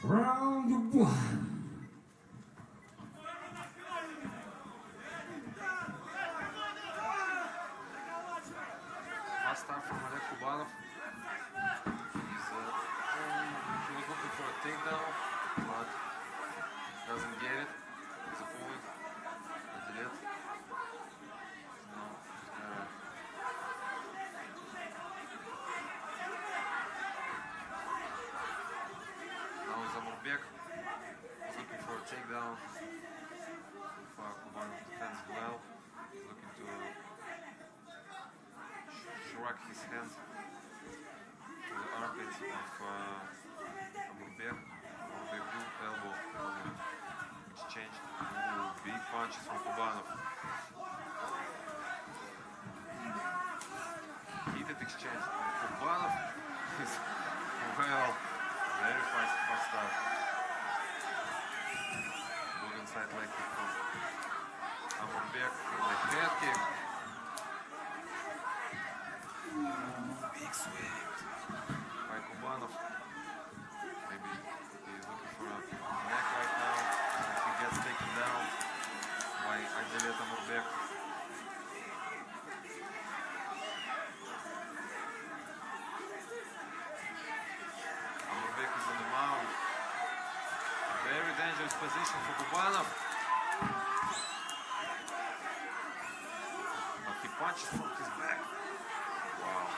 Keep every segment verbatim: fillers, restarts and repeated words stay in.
Round one. Fast start from Oleg Kubanov. He's, uh, he was looking for a takedown, but doesn't get it. His opponent, Adelet. Now, uh, now Zamurbek is looking for a takedown. So far, Kubanov defends well. He's looking to shrug his hands to the armpits of uh, Amurbek. Amurbek do elbow exchange. Ooh, big punches from Kubanov. Heated exchange. Kubanov is well, very fast, fast start. Good inside leg kick from Amurbek with the head kick. Big swing by Kubanov. Maybe he's looking for a neck right now. If he gets taken down by Adelet Amurbek. Amurbek is on the mount. Very dangerous position for Kubanov. But he punches from his back. Wow.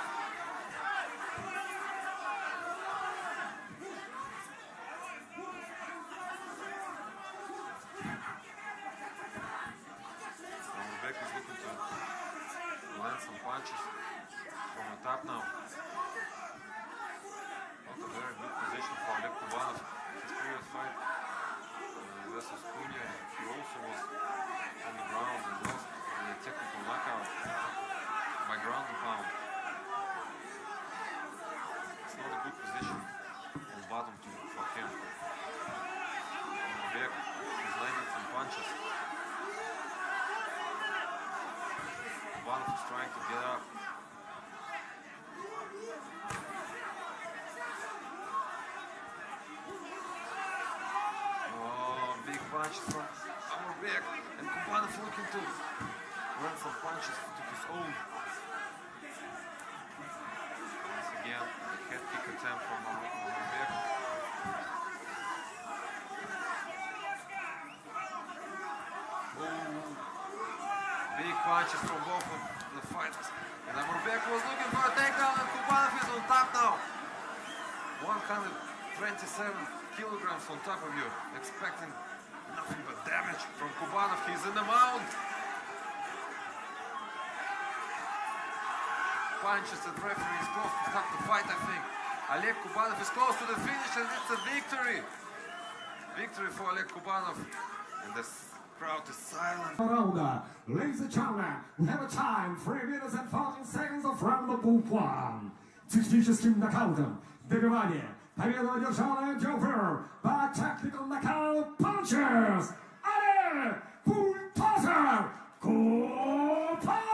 Amurbek is looking to land some punches from the top now. Not a very good position for Oleg Kubanov. His previous fight uh, versus Cunha, he also was on the ground and lost a technical knockout by ground and pound. It's not a good position on bottom to, for him. Amurbek is landing some punches. Kubanov is trying to get up. Oh, big punches from Amurbek, and Kubanov looking to land some punches to his own. Once again, a head kick attempt from Amurbek. Oh, big punches from both of the fighters. And Amurbek was looking for a takedown, and Kubanov is on top now. one hundred twenty-seven kilograms on top of you, expecting nothing but damage from Kubanov. He's in the mount. Punches and referee is close to stop the fight, I think. Oleg Kubanov is close to the finish, and it's a victory. Victory for Oleg Kubanov. And the crowd is silent. Round, ladies and gentlemen, we have a time, three minutes and fourteen seconds of round one. Техническим нокаутом добивание. Победу одержал Joker by technical knockout punches. Oleg Kubanov.